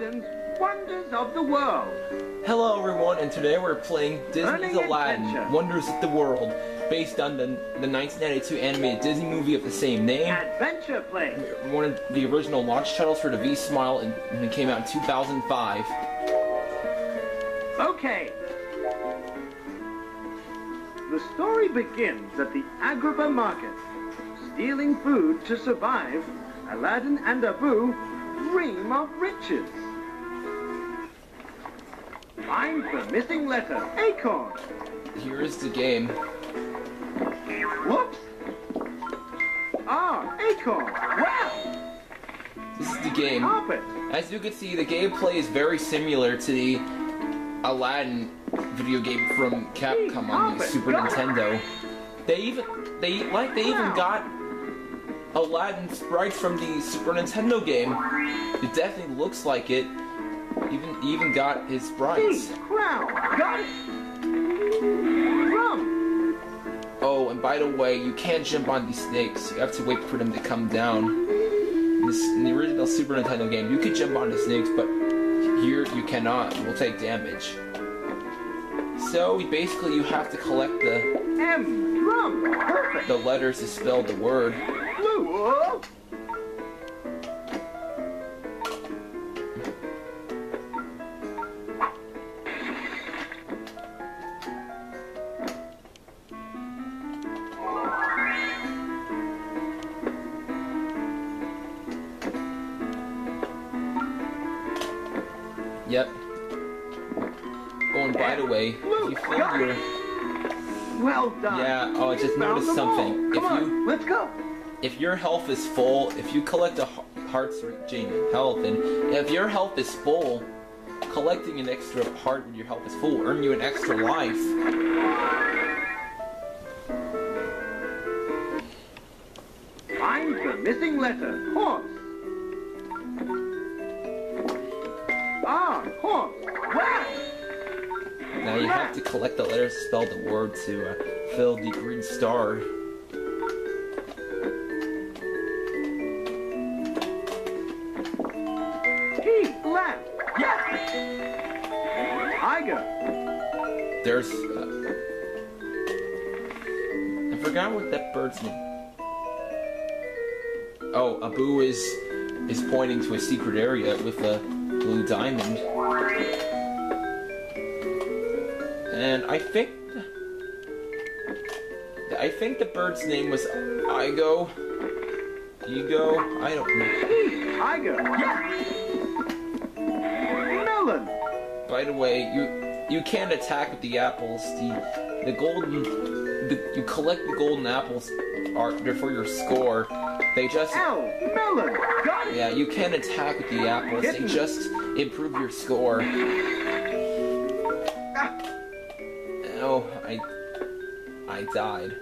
Aladdin's Wonders of the World. Hello everyone, and today we're playing Disney's Aladdin, Adventure. Wonders of the World, based on the 1992 animated Disney movie of the same name. Adventure Play. One of the original launch titles for the V.Smile, and it came out in 2005. Okay. The story begins at the Agrabah market. Stealing food to survive, Aladdin and Abu dream of riches. Find the missing letter, acorn. Here is the game. Whoops. Ah, acorn. Wow. This is the game. Carpet. As you can see, the gameplay is very similar to the Aladdin video game from Capcom on the Super Nintendo. They even got Aladdin sprites from the Super Nintendo game. It definitely looks like it. Even got his sprites. Crown. Got it. Rum. Oh, and by the way, you can't jump on these snakes. You have to wait for them to come down. In the original Super Nintendo game, you could jump on the snakes, but here you cannot. You will take damage. So basically, you have to collect the Rum. Perfect. the letters to spell the word. Blue. Whoa. Yep. Oh, and by the way, if you fill your... Well done. Yeah, oh, I just noticed Found them all. something. Come on, let's go. If your health is full, if you collect a heart's reaching health, and if your health is full, collecting an extra heart when your health is full will earn you an extra life. Find the missing letter, horse. Ah, horse. Wow. Now you have to collect the letters to spell the word to fill the green star. T, left. Yes. Tiger. There's... I forgot what that bird's name. Oh, Abu is pointing to a secret area with a blue diamond. And I think the bird's name was Igo. Ego? I don't know. Tiger. Yes. Melon. By the way, you can't attack with the apples. You collect the golden apples they're for your score. They just melon. Got it. Yeah, you can't attack with the apples. They just improve your score. Oh, I died.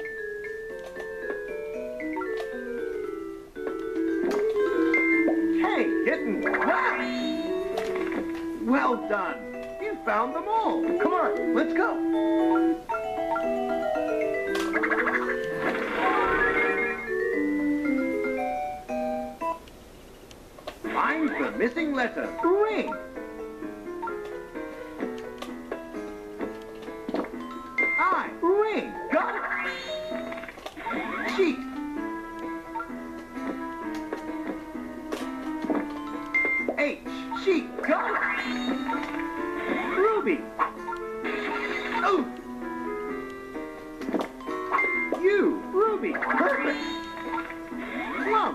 Hey, kitten. Wow. Well done. You found them all. Come on, let's go. Find the missing letter. Ring. I. Ring. Got it. Sheep. H. Sheep. Got it. Ruby. Oh. U. Ruby. Perfect. Plum.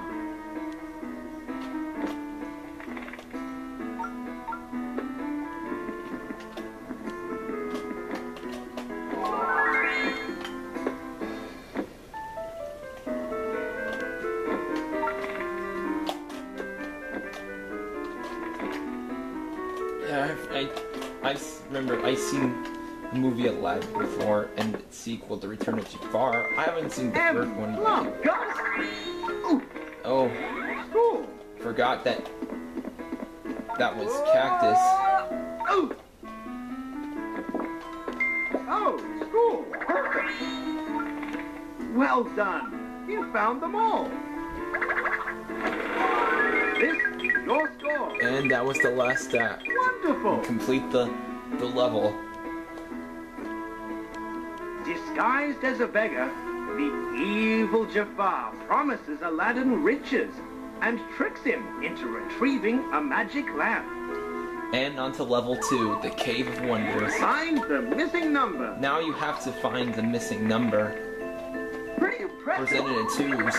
I remember I've seen the movie Aladdin before, and its sequel, The Return of Jafar. I haven't seen the first one. Plum. Got it. Ooh. Oh, School. forgot that was cactus. Oh. Oh, school. Perfect. Well done. You found them all. This your score. And that was the last act. Wonderful. Complete the level. Disguised as a beggar, the evil Jafar promises Aladdin riches and tricks him into retrieving a magic lamp. And on to level 2, the Cave of Wonders. Find the missing number. Now you have to find the missing number. Pretty impressive. Presented in twos.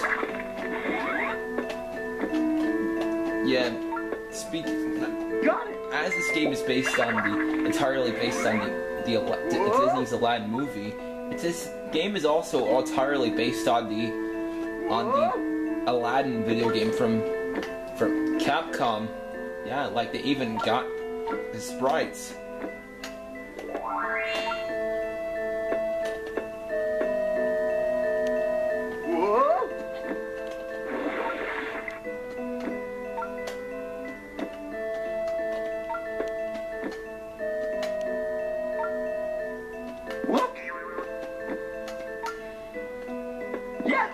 Yeah, Got it. as this game is entirely based on Disney's Aladdin movie, this game is also entirely based on the Aladdin video game from Capcom. Yeah, like they even got the sprites. Whoa. Whoops. Yes.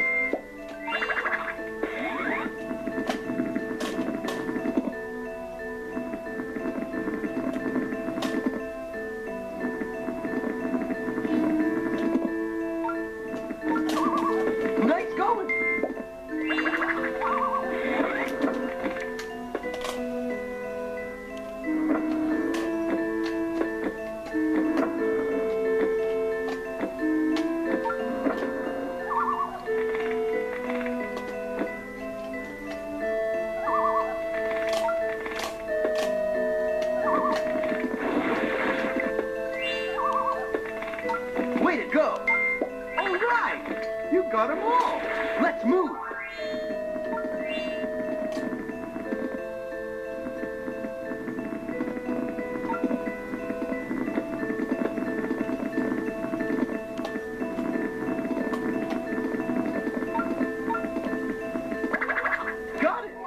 Nice going. Way to go. All right. You got them all. Let's move. Got it.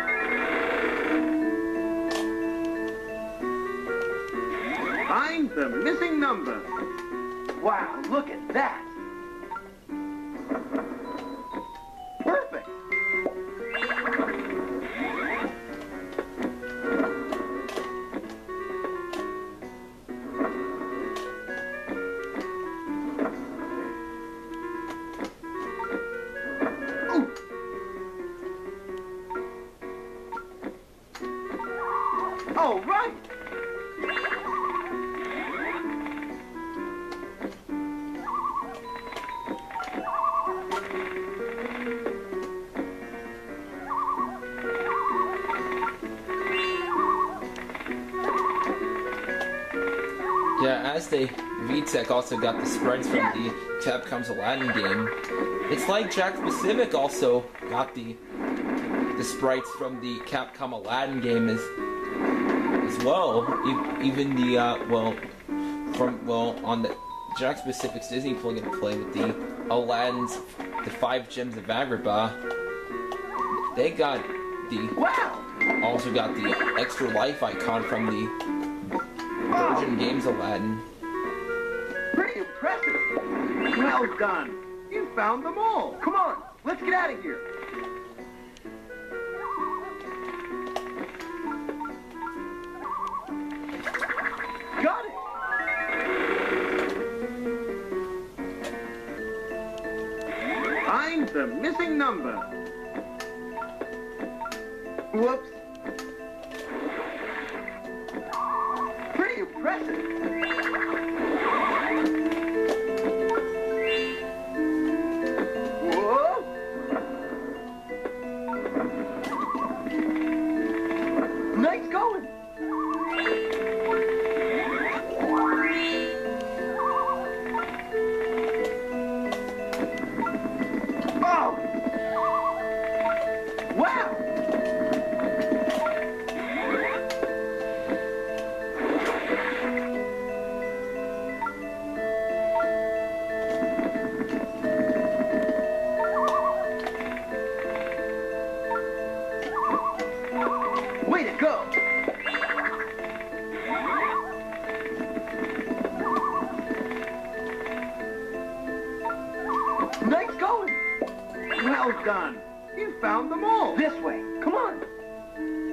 Find the missing number. Wow, look at that. Perfect. Ooh. All right. Yeah, as VTech also got the sprites from the Capcom's Aladdin game. It's like Jack Pacific also got the sprites from the Capcom Aladdin game as well. Even the on the Jack Pacific's Disney plug-and-play with the Aladdin's the 5 Gems of Agrabah. They got also got the extra life icon from the Virgin Games Aladdin. Pretty impressive. Well done. You found them all. Come on, let's get out of here. Got it. Find the missing number. Whoops. Pretty impressive. Whoa! Nice going. Oh! Wow! Way to go! Nice going! Well done! You found them all! This way! Come on!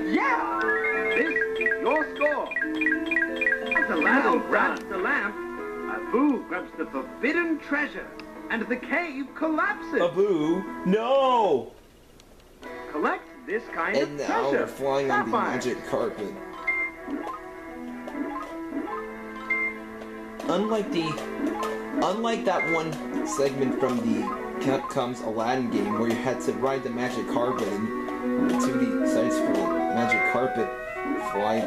Yeah! This is your score. As Aladdin grabs the lamp, Abu grabs the forbidden treasure, and the cave collapses. Abu, no! Collect this kind And of now treasure. we're flying on the Sapphire. magic carpet. Unlike that one segment from the Capcom's Aladdin game where you had to ride the magic carpet and the 2D side-scrolling magic carpet fly,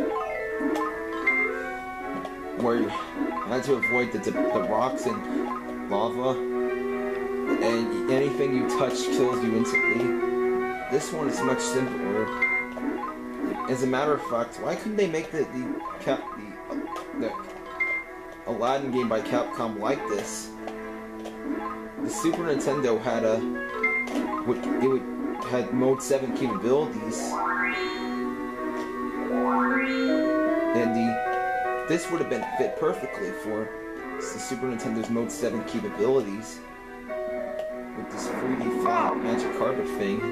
where you had to avoid the rocks and lava, and anything you touch kills you instantly. This one is much simpler. As a matter of fact, why couldn't they make the Aladdin game by Capcom like this? The Super Nintendo had had Mode 7 capabilities, and this would have been fit perfectly for the Super Nintendo's Mode 7 capabilities with this 3D flat magic carpet thing.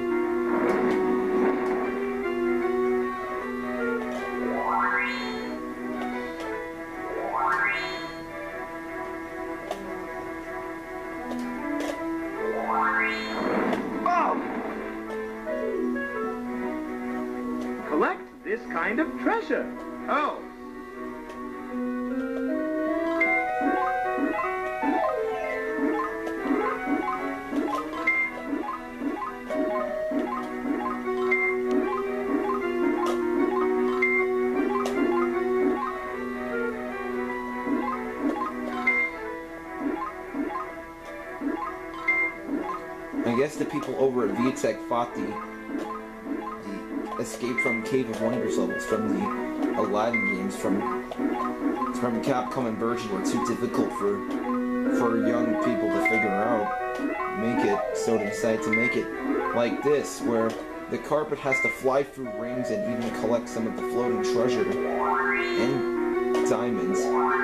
Collect this kind of treasure. Oh. I guess the people over at VTech thought the Escape from Cave of Wonders levels from the Aladdin games from Capcom and Virgin were too difficult for young people to figure out. So they decided to make it like this, where the carpet has to fly through rings and even collect some of the floating treasure and diamonds.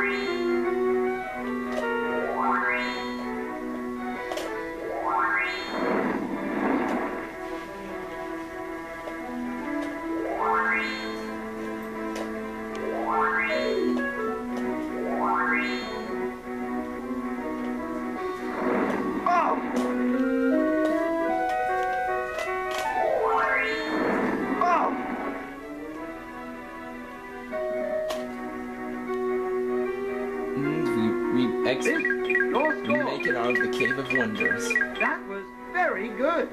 We make it out of the Cave of Wonders. That was very good.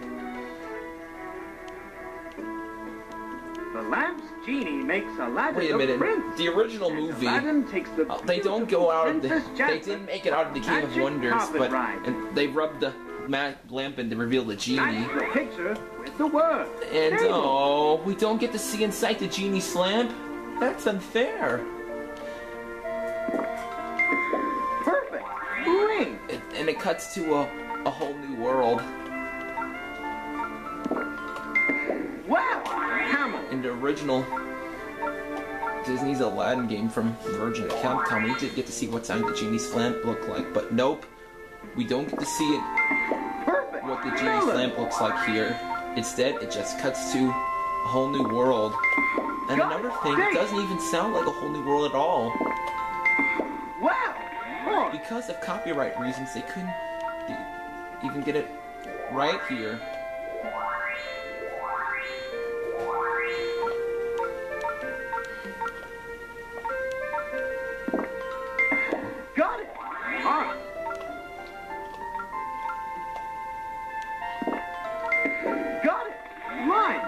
The lamp's genie makes Aladdin Wait a minute. prince. The original movie, Aladdin takes the they don't go out of the. Princess They Jasmine didn't make it out of the Cave of magic Wonders, carpet but ride. and they rubbed the lamp in to reveal the genie. That's the picture with the word. And Table. oh, we don't get to see inside the genie's lamp. That's unfair. Perfect. Ring. And it cuts to a whole new world. Wow. Camel. In the original Disney's Aladdin game from Virgin and Capcom, we did get to see what inside the genie's lamp looked like, but nope, we don't get to see it. Perfect. What the genie's lamp looks like here. Instead, it just cuts to a whole new world. And another thing, it doesn't even sound like a whole new world at all. Wow. More. Because of copyright reasons, they couldn't even get it right here. Got it. R. Got it. Line.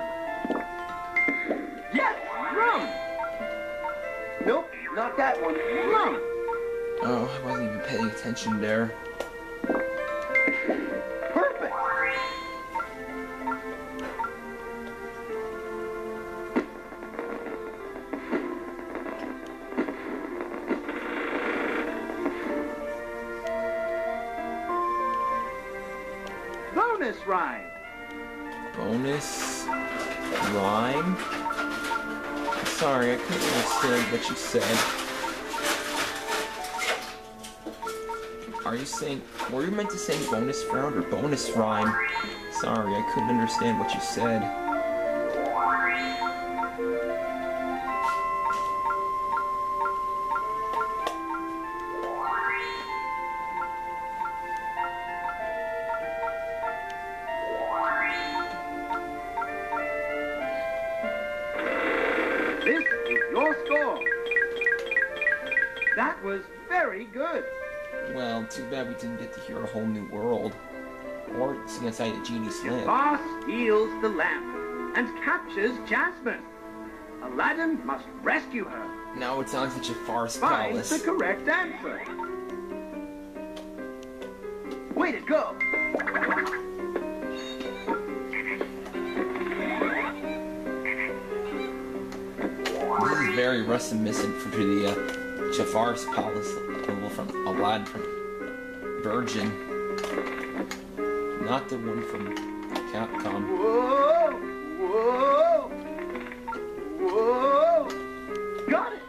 Yes. Rum. Nope. Not that one. Rum. Oh, I wasn't even paying attention there. Perfect. Bonus ride. Bonus rhyme? Sorry, I couldn't understand what you said. Are you saying, were you meant to say bonus round or bonus rhyme? Sorry, I couldn't understand what you said. That was very good. Well, too bad we didn't get to hear a whole new world. Or see inside a genie's lamp. Jafar steals the lamp and captures Jasmine. Aladdin must rescue her. Now it's on to Jafar's Find palace. the correct answer. Way to go! This is very reminiscent for the Jafar's palace level from Aladdin from Virgin. Not the one from Capcom. Whoa! Whoa! Whoa! Got it!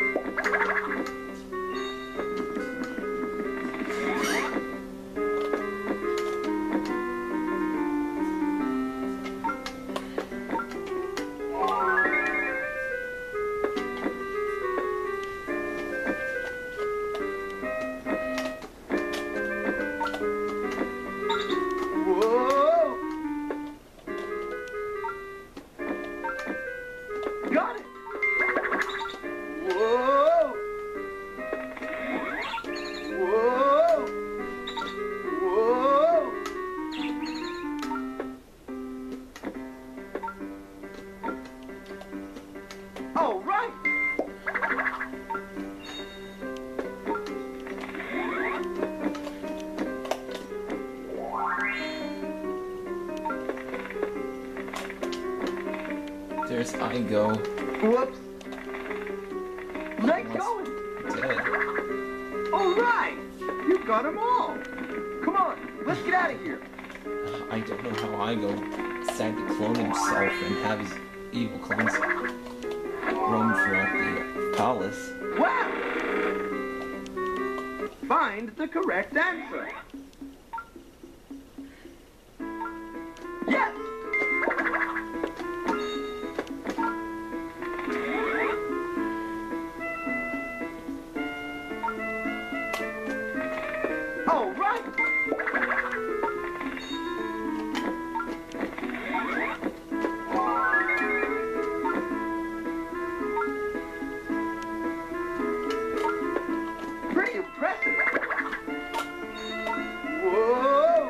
Got it! Whoa! Whoa! Whoa! All right! There's I go. Whoops! Legs going! Dead. All right! You got them all! Come on, let's get out of here! I don't know how I go decided to clone himself and have his evil clones roam throughout the palace. Wow! Find the correct answer. Yes! All right! Pretty impressive! Whoa!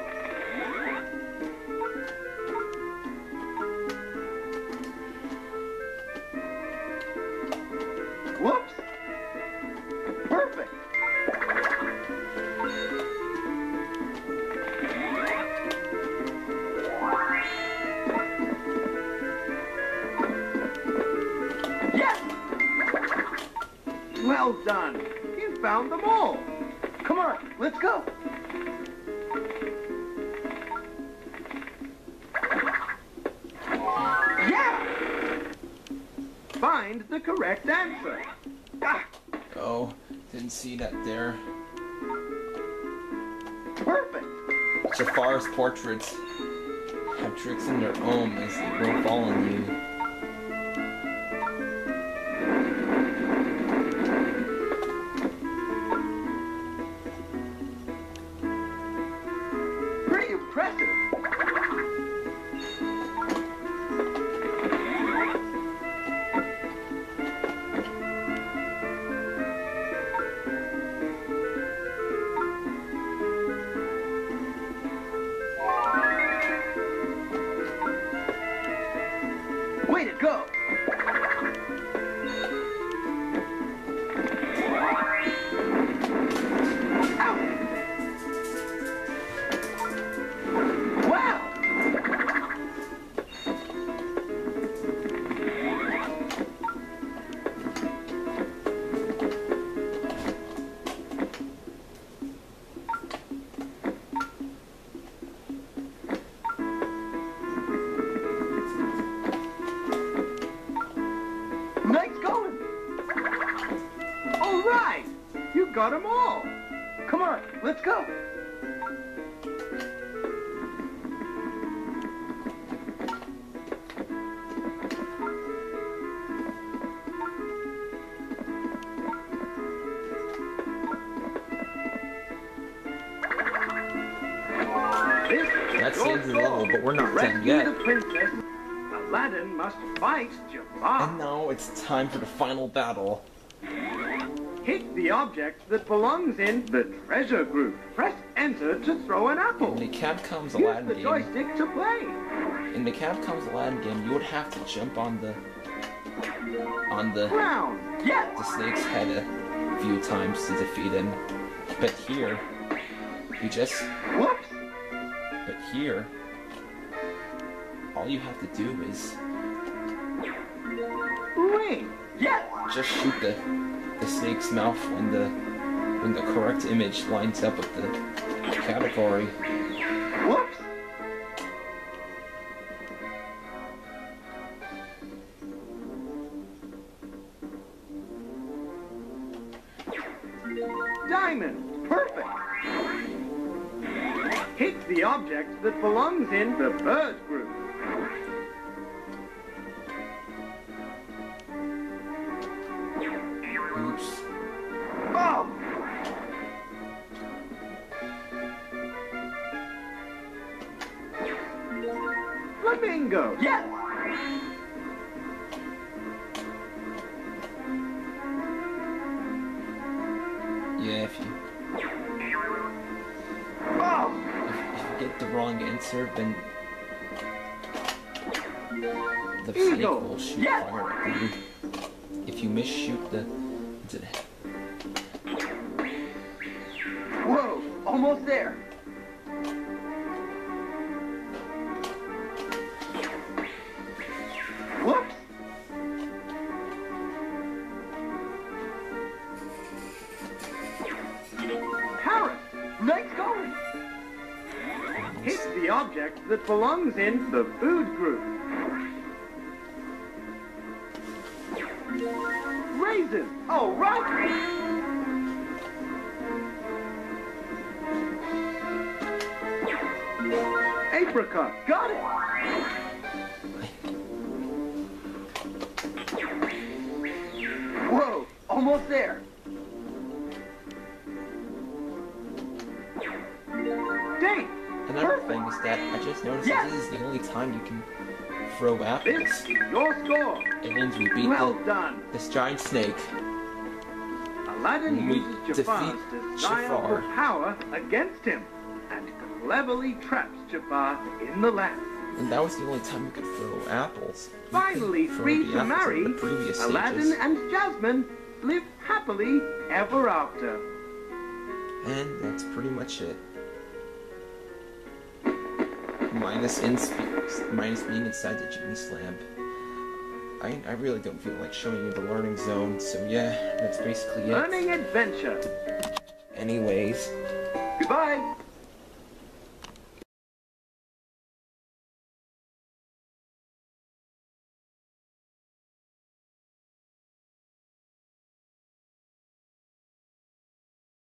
Whoops! Perfect! Yes! Well done! You found them all! Come on, let's go! Yeah! Find the correct answer. Ah, Oh, didn't see that there. perfect! Jafar's portraits have tricks in their own as they will fall on you. Pretty impressive! Way to go! Ow! Wow! Nice going! All right! You got them all! Come on, let's go! That's the end of the level, but we're not done Rescue yet. the princess. Aladdin must fight Jafar. And now it's time for the final battle. Hit the object that belongs in the treasure group. Press enter to throw an apple. In the Capcom's Use Aladdin the game, joystick to play. in the Capcom's Aladdin game, you would have to jump on the Ground. Yes. the snake's head a few times to defeat him. But here, you just Whoops. but here, all you have to do is Ring. Yes. just shoot the snake's mouth when the correct image lines up with the category. Whoops. Diamond. Perfect. Hit the object that belongs in the bird group. Oops. Oh! Flamingo. Yes. Yeah, if you Oh! get the wrong answer, then the snake Eagle. will shoot Yes. fire at you. If you misshoot the Whoa! Almost there. Whoops! Parrot! Let's go! Hit the object that belongs in the food group. Raisin! All right! Apricot! Got it! Whoa! Almost there! Date! Another thing is that I just noticed Yes. that this is the only time you can throw This apples. is your score! It means we beat Well done! this giant snake. Aladdin We uses Jafar's defeat desire Jafar. for power against him and cleverly traps Jafar in the lamp. And that was the only time you could throw apples. You Finally couldn't throw free the to apples in marry, the previous Aladdin stages. and Jasmine live happily ever after. And that's pretty much it. Minus being inside the genie's lamp. I really don't feel like showing you the learning zone, so yeah, that's basically it. Learning adventure. Anyways. Goodbye.